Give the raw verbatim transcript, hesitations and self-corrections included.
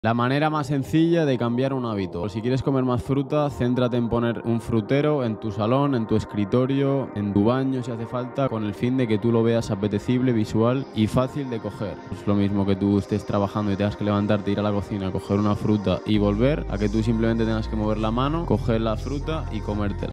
La manera más sencilla de cambiar un hábito. Si quieres comer más fruta, céntrate en poner un frutero en tu salón, en tu escritorio, en tu baño si hace falta, con el fin de que tú lo veas apetecible, visual y fácil de coger. Es lo mismo que tú estés trabajando y tengas que levantarte, ir a la cocina, coger una fruta y volver, a que tú simplemente tengas que mover la mano, coger la fruta y comértela.